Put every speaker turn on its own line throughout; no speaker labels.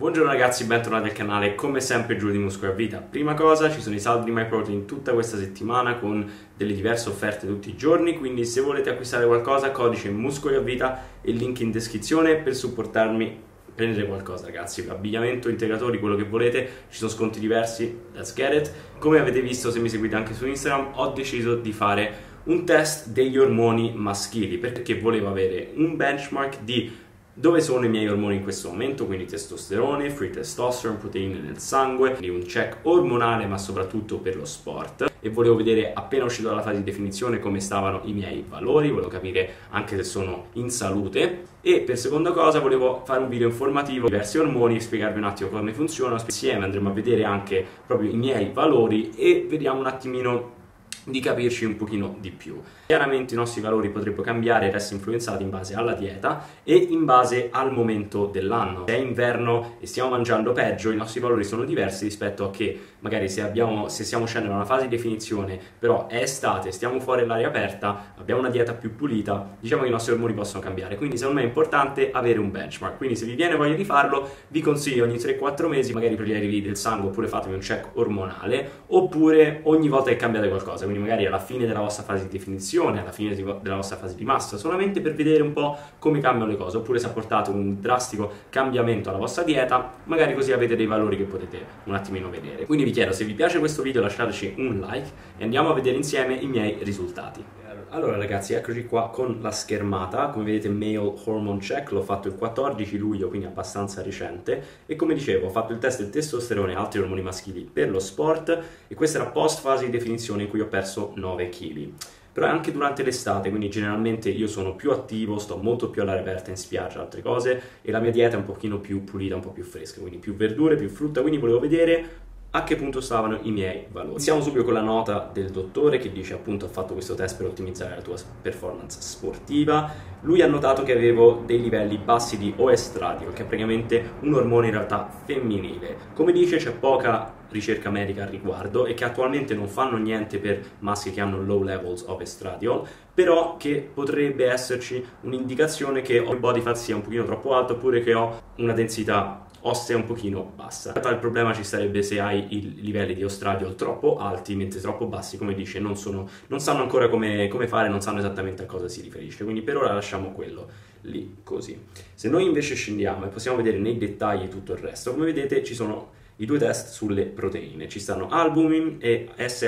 Buongiorno ragazzi, bentornati al canale, come sempre Giulio di Muscoli a Vita. Prima cosa, ci sono i saldi di MyProtein tutta questa settimana con delle diverse offerte tutti i giorni, quindi se volete acquistare qualcosa, codice Muscoli a Vita e link in descrizione per supportarmi. Prendere qualcosa ragazzi, abbigliamento, integratori, quello che volete, ci sono sconti diversi, let's get it. Come avete visto, se mi seguite anche su Instagram, ho deciso di fare un test degli ormoni maschili perché volevo avere un benchmark di dove sono i miei ormoni in questo momento, quindi testosterone, free testosterone, proteine nel sangue, quindi un check ormonale ma soprattutto per lo sport. E volevo vedere, appena uscito dalla fase di definizione, come stavano i miei valori, volevo capire anche se sono in salute. E per seconda cosa volevo fare un video informativo di diversi ormoni e spiegarvi un attimo come funzionano. Insieme andremo a vedere anche proprio i miei valori e vediamo un attimino di capirci un pochino di più. Chiaramente i nostri valori potrebbero cambiare ed essere influenzati in base alla dieta e in base al momento dell'anno. Se è inverno e stiamo mangiando peggio, i nostri valori sono diversi rispetto a che magari se stiamo scendendo in una fase di definizione, però è estate, stiamo fuori all'aria aperta, abbiamo una dieta più pulita, diciamo che i nostri ormoni possono cambiare. Quindi secondo me è importante avere un benchmark. Quindi se vi viene voglia di farlo, vi consiglio ogni 3-4 mesi, magari prelevi del sangue oppure fatemi un check ormonale, oppure ogni volta che cambiate qualcosa. Quindi magari alla fine della vostra fase di definizione, alla fine della vostra fase di massa, solamente per vedere un po' come cambiano le cose, oppure se apportate un drastico cambiamento alla vostra dieta, magari così avete dei valori che potete un attimino vedere. Quindi vi chiedo, se vi piace questo video lasciateci un like e andiamo a vedere insieme i miei risultati. Allora ragazzi, eccoci qua con la schermata. Come vedete, Male Hormone Check, l'ho fatto il 14 luglio, quindi abbastanza recente, e come dicevo ho fatto il test del testosterone e altri ormoni maschili per lo sport, e questa era post fase di definizione in cui ho perso 9 kg. Però è anche durante l'estate, quindi generalmente io sono più attivo, sto molto più all'aria aperta, in spiaggia, altre cose, e la mia dieta è un pochino più pulita, un po' più fresca, quindi più verdure, più frutta, quindi volevo vedere a che punto stavano i miei valori. Iniziamo subito con la nota del dottore che dice appunto: ho fatto questo test per ottimizzare la tua performance sportiva. Lui ha notato che avevo dei livelli bassi di oestradiol, che è praticamente un ormone in realtà femminile. Come dice, c'è poca ricerca medica al riguardo e che attualmente non fanno niente per maschi che hanno low levels of estradiol, però che potrebbe esserci un'indicazione che ho il body fat sia un pochino troppo alto oppure che ho una densità ossea un pochino bassa. In realtà il problema ci sarebbe se hai i livelli di estradiol troppo alti mentre troppo bassi, come dice, non sanno ancora come fare, non sanno esattamente a cosa si riferisce, quindi per ora lasciamo quello lì così. Se noi invece scendiamo e possiamo vedere nei dettagli tutto il resto, come vedete ci sono i due test sulle proteine, ci stanno albumin e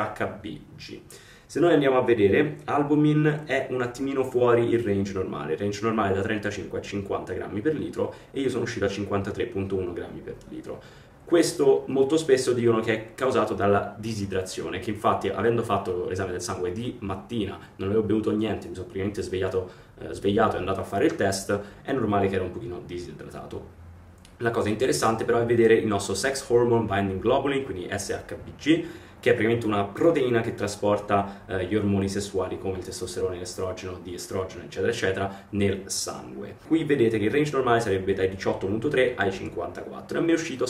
SHBG. Se noi andiamo a vedere, albumin è un attimino fuori il range normale è da 35 a 50 grammi per litro e io sono uscito a 53,1 grammi per litro. Questo molto spesso dicono che è causato dalla disidratazione, che infatti avendo fatto l'esame del sangue di mattina, non avevo bevuto niente, mi sono praticamente svegliato e andato a fare il test, è normale che ero un pochino disidratato. La cosa interessante però è vedere il nostro Sex Hormone Binding Globulin, quindi SHBG, che è praticamente una proteina che trasporta gli ormoni sessuali come il testosterone, l'estrogeno, diestrogeno, eccetera, eccetera, nel sangue. Qui vedete che il range normale sarebbe dai 18,3 ai 54 e a me è uscito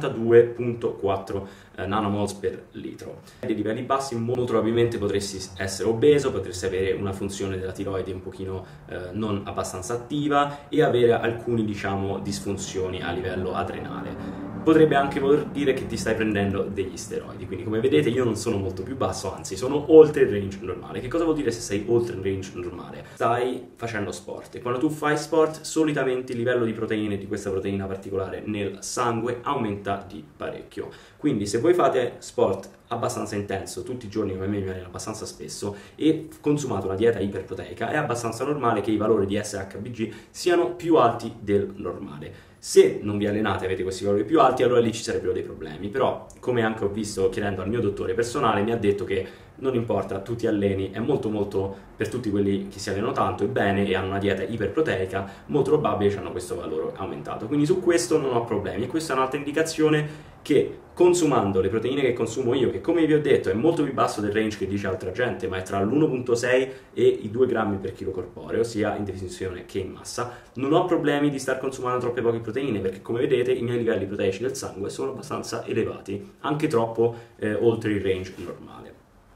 62,4 nanomoles per litro. Dei livelli bassi, molto probabilmente potresti essere obeso, potresti avere una funzione della tiroide un pochino non abbastanza attiva e avere alcuni, diciamo, disfunzioni a livello adrenale. Potrebbe anche voler dire che ti stai prendendo degli steroidi, quindi come vedete io non sono molto più basso, anzi sono oltre il range normale. Che cosa vuol dire se sei oltre il range normale? Stai facendo sport e quando tu fai sport solitamente il livello di proteine, di questa proteina particolare nel sangue, aumenta di parecchio. Quindi se voi fate sport abbastanza intenso tutti i giorni, come me mi viene abbastanza spesso, e consumate una dieta iperproteica, è abbastanza normale che i valori di SHBG siano più alti del normale. Se non vi allenate e avete questi valori più alti, allora lì ci sarebbero dei problemi. Però, come anche ho visto chiedendo al mio dottore personale, mi ha detto che non importa, tu ti alleni, è molto per tutti quelli che si allenano tanto e bene e hanno una dieta iperproteica, molto probabile che hanno questo valore aumentato. Quindi su questo non ho problemi, e questa è un'altra indicazione che consumando le proteine che consumo io, che come vi ho detto è molto più basso del range che dice altra gente, ma è tra l'1,6 e i 2 grammi per chilo corporeo, sia in definizione che in massa, non ho problemi di star consumando troppe poche proteine, perché come vedete i miei livelli proteici del sangue sono abbastanza elevati, anche troppo oltre il range normale.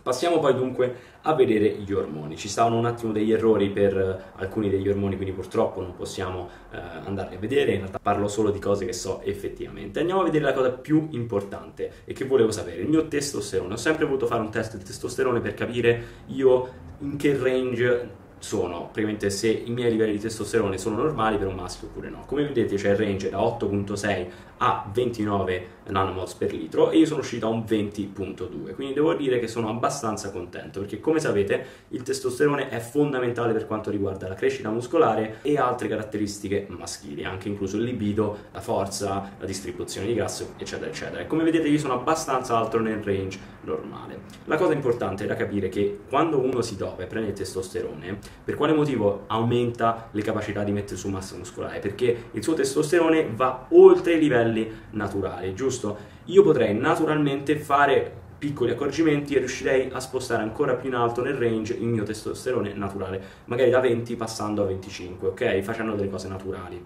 Passiamo poi dunque a vedere gli ormoni. Ci stavano un attimo degli errori per alcuni degli ormoni, quindi purtroppo non possiamo andarli a vedere, in realtà parlo solo di cose che so effettivamente. Andiamo a vedere la cosa più importante e che volevo sapere, il mio testosterone. Ho sempre voluto fare un test del testosterone per capire io in che range sono, praticamente se i miei livelli di testosterone sono normali per un maschio oppure no. Come vedete c'è il range da 8.6 a 29 nanomoles per litro e io sono uscito a un 20.2, quindi devo dire che sono abbastanza contento perché, come sapete, il testosterone è fondamentale per quanto riguarda la crescita muscolare e altre caratteristiche maschili, anche incluso il libido, la forza, la distribuzione di grasso, eccetera eccetera. E come vedete io sono abbastanza alto nel range normale. La cosa importante da capire è che quando uno si dopa e prende il testosterone, per quale motivo aumenta le capacità di mettere su massa muscolare? Perché il suo testosterone va oltre i livelli naturali, giusto? Io potrei naturalmente fare piccoli accorgimenti e riuscirei a spostare ancora più in alto nel range il mio testosterone naturale, magari da 20 passando a 25, ok? Facendo delle cose naturali.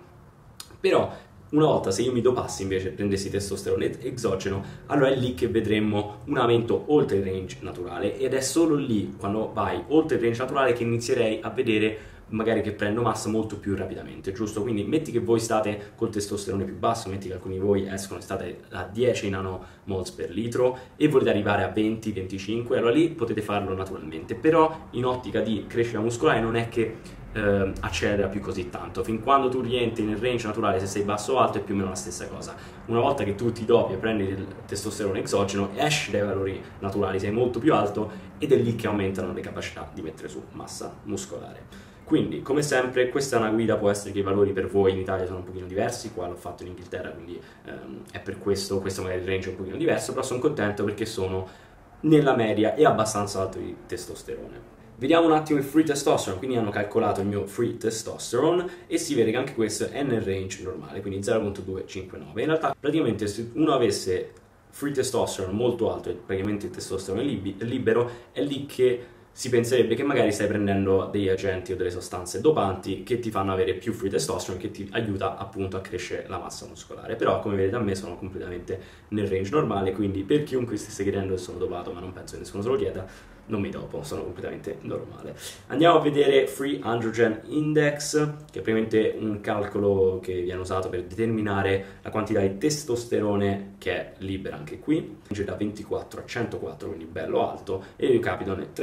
Però una volta, se io mi dopassi invece e prendessi testosterone esogeno, allora è lì che vedremmo un aumento oltre il range naturale, ed è solo lì, quando vai oltre il range naturale, che inizierei a vedere magari che prendo massa molto più rapidamente, giusto? Quindi metti che voi state col testosterone più basso, metti che alcuni di voi escono e state a 10 nanomoles per litro e volete arrivare a 20-25, allora lì potete farlo naturalmente, però in ottica di crescita muscolare non è che accelera più così tanto. Fin quando tu rientri nel range naturale, se sei basso o alto, è più o meno la stessa cosa. Una volta che tu ti dopi e prendi il testosterone esogeno, esci dai valori naturali, sei molto più alto ed è lì che aumentano le capacità di mettere su massa muscolare. Quindi, come sempre, questa è una guida, può essere che i valori per voi in Italia sono un pochino diversi, qua l'ho fatto in Inghilterra, quindi è per questo magari il range è un pochino diverso, però sono contento perché sono nella media e abbastanza alto di testosterone. Vediamo un attimo il free testosterone, quindi hanno calcolato il mio free testosterone e si vede che anche questo è nel range normale, quindi 0.259. In realtà, praticamente, se uno avesse free testosterone molto alto e praticamente il testosterone libero, è lì che si penserebbe che magari stai prendendo degli agenti o delle sostanze dopanti che ti fanno avere più free testosterone, che ti aiuta appunto a crescere la massa muscolare. Però, come vedete, a me sono completamente nel range normale, quindi per chiunque stesse chiedendo se sono dopato, ma non penso che nessuno se lo chieda, non mi dopo, sono completamente normale. Andiamo a vedere Free Androgen Index, che è praticamente un calcolo che viene usato per determinare la quantità di testosterone che è libera anche qui, da 24 a 104, quindi bello alto, e io capito nel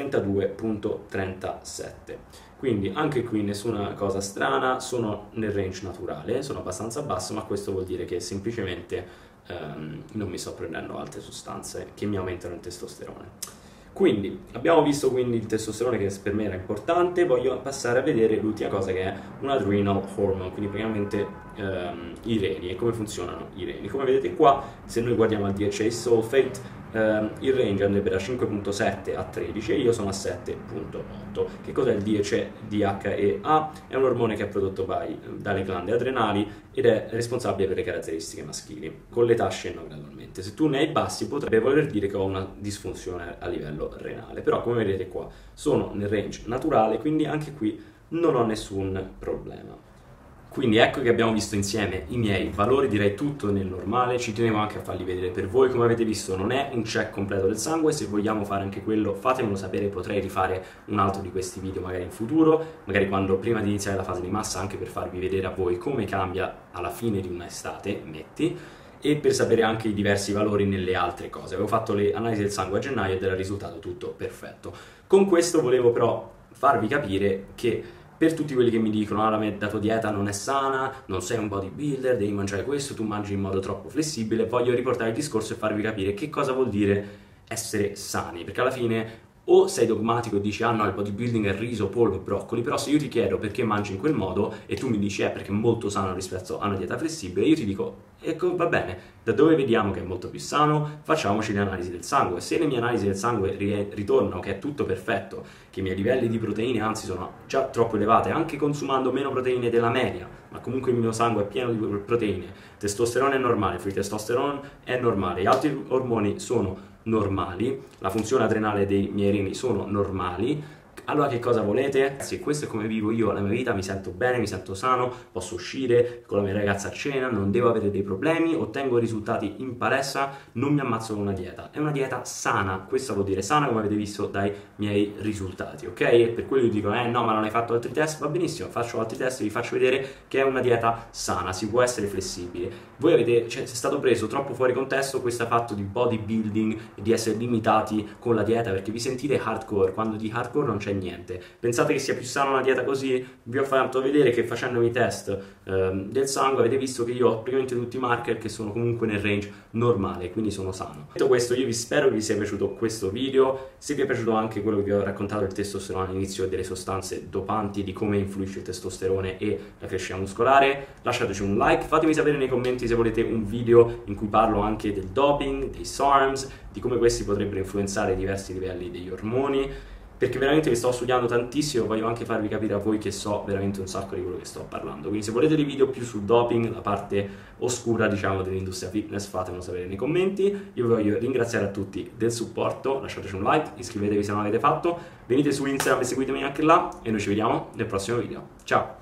32.37. Quindi anche qui nessuna cosa strana, sono nel range naturale, sono abbastanza basso, ma questo vuol dire che semplicemente non mi sto prendendo altre sostanze che mi aumentano il testosterone. Quindi abbiamo visto quindi il testosterone, che per me era importante. Voglio passare a vedere l'ultima cosa, che è un adrenal hormone, quindi praticamente i reni e come funzionano i reni. Come vedete qua, se noi guardiamo al DHA sulfate, il range andrebbe da 5.7 a 13 e io sono a 7.8. Che cos'è il DHEA? È un ormone che è prodotto dalle glande adrenali ed è responsabile per le caratteristiche maschili. Con l'età scendono gradualmente. Se tu ne hai bassi, potrebbe voler dire che ho una disfunzione a livello renale, però come vedete qua sono nel range naturale, quindi anche qui non ho nessun problema. Quindi ecco che abbiamo visto insieme i miei valori, direi tutto nel normale. Ci tenevo anche a farli vedere per voi. Come avete visto, non è un check completo del sangue, se vogliamo fare anche quello fatemelo sapere, potrei rifare un altro di questi video magari in futuro, magari quando prima di iniziare la fase di massa, anche per farvi vedere a voi come cambia alla fine di un'estate, e per sapere anche i diversi valori nelle altre cose. Avevo fatto le analisi del sangue a gennaio ed era risultato tutto perfetto. Con questo volevo però farvi capire che per tutti quelli che mi dicono la tua dieta non è sana, non sei un bodybuilder, devi mangiare questo, tu mangi in modo troppo flessibile, voglio riportare il discorso e farvi capire che cosa vuol dire essere sani, perché alla fine o sei dogmatico e dici no, il bodybuilding è riso, pollo e broccoli, però se io ti chiedo perché mangi in quel modo e tu mi dici perché è molto sano rispetto a una dieta flessibile, io ti dico ecco, va bene, da dove vediamo che è molto più sano? Facciamoci le analisi del sangue. Se le mie analisi del sangue ritornano che è tutto perfetto, che i miei livelli di proteine anzi sono già troppo elevate, anche consumando meno proteine della media, ma comunque il mio sangue è pieno di proteine, testosterone è normale, free testosterone è normale, gli altri ormoni sono normali, la funzione adrenale dei miei reni sono normali, Allora che cosa volete? Se questo è come vivo io la mia vita, mi sento bene, mi sento sano, posso uscire con la mia ragazza a cena, non devo avere dei problemi, ottengo risultati in palestra, non mi ammazzo con una dieta. È una dieta sana, questo vuol dire sana come avete visto dai miei risultati, ok? E per quello io dico, no ma non hai fatto altri test, va benissimo, faccio altri test e vi faccio vedere che è una dieta sana, si può essere flessibile. Voi avete, è stato preso troppo fuori contesto questo fatto di bodybuilding e di essere limitati con la dieta perché vi sentite hardcore, quando di hardcore non c'è niente. Pensate che sia più sana una dieta così? Vi ho fatto vedere che facendomi i test del sangue avete visto che io ho praticamente tutti i marker che sono comunque nel range normale, quindi sono sano. Detto questo, io vi spero che vi sia piaciuto questo video. Se vi è piaciuto anche quello che vi ho raccontato del testosterone all'inizio e delle sostanze dopanti, di come influisce il testosterone e la crescita muscolare, lasciateci un like, fatemi sapere nei commenti se volete un video in cui parlo anche del doping, dei SARMs, di come questi potrebbero influenzare diversi livelli degli ormoni, perché veramente vi sto studiando tantissimo, voglio anche farvi capire a voi che so veramente un sacco di quello che sto parlando. Quindi se volete dei video più sul doping, la parte oscura diciamo dell'industria fitness, fatemelo sapere nei commenti. Io vi voglio ringraziare a tutti del supporto, lasciateci un like, iscrivetevi se non l'avete fatto, venite su Instagram e seguitemi anche là e noi ci vediamo nel prossimo video. Ciao!